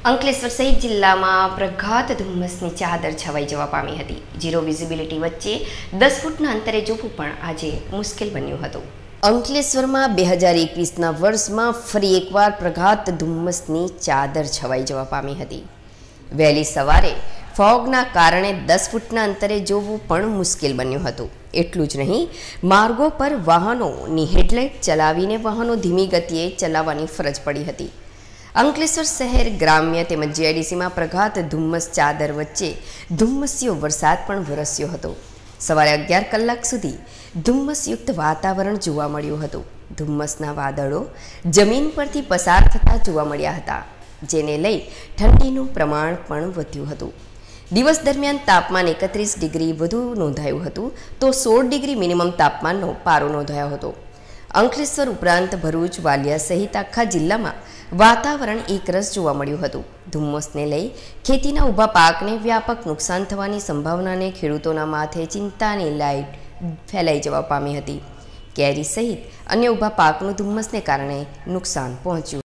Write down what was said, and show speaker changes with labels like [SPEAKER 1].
[SPEAKER 1] અંકલેશ્વર સહિત જિલ્લામાં પ્રઘાત ધુમ્મસની ચાદર છવાઈ જવા પામી હતી. ઝીરો વિઝિબિલિટી વચ્ચે 10 ફૂટના અંતરે જોવું પણ આજે મુશ્કેલ બન્યું હતું. અંકલેશ્વરમાં 2021ના વર્ષમાં ફરી એકવાર પ્રઘાત ધુમ્મસની ચાદર છવાઈ જવા પામી હતી. વહેલી સવારે ફોગના કારણે 10 ફૂટના અંતરે જોવું પણ મુશ્કેલ બન્યું હતું. એટલું જ નહીં, માર્ગો પર વાહનોની હેડલાઇટ ચલાવીને વાહનો ધીમી ગતિએ ચલાવવાની ફરજ પડી હતી. અંકલેશ્વર શહેર ગ્રામ્ય તેમજ જીઆઈડીસીમાં પ્રઘાત ધુમ્મસ ચાદર વચ્ચે ધુમ્મસ્યો વરસાદ પણ વરસ્યો હતો. સવારે 11 કલાક સુધી ધુમ્મસયુક્ત વાતાવરણ જોવા મળ્યું હતું. ધુમ્મસના વાદળો જમીન પરથી પસાર થતા જોવા મળ્યા હતા, જેને લઈ ઠંડીનું પ્રમાણ પણ વધ્યું હતું. દિવસ દરમિયાન તાપમાન 31 ડિગ્રી વધુ નોંધાયું હતું, તો 16 ડિગ્રી મિનિમમ તાપમાનનો પારો નોંધાયો હતો. અંકલેશ્વર ઉપરાંત ભરૂચ, વાલિયા સહિત આખા જિલ્લામાં વાતાવરણ એકરસ જોવા મળ્યું હતું. ધુમ્મસને લઈ ખેતીના ઊભા પાકને વ્યાપક નુકસાન થવાની સંભાવનાને ખેડૂતોના માથે ચિંતાની લાઈટ ફેલાઈ જવા પામી હતી. કેરી સહિત અન્ય ઊભા પાકનું ધુમ્મસને કારણે નુકસાન પહોંચ્યું.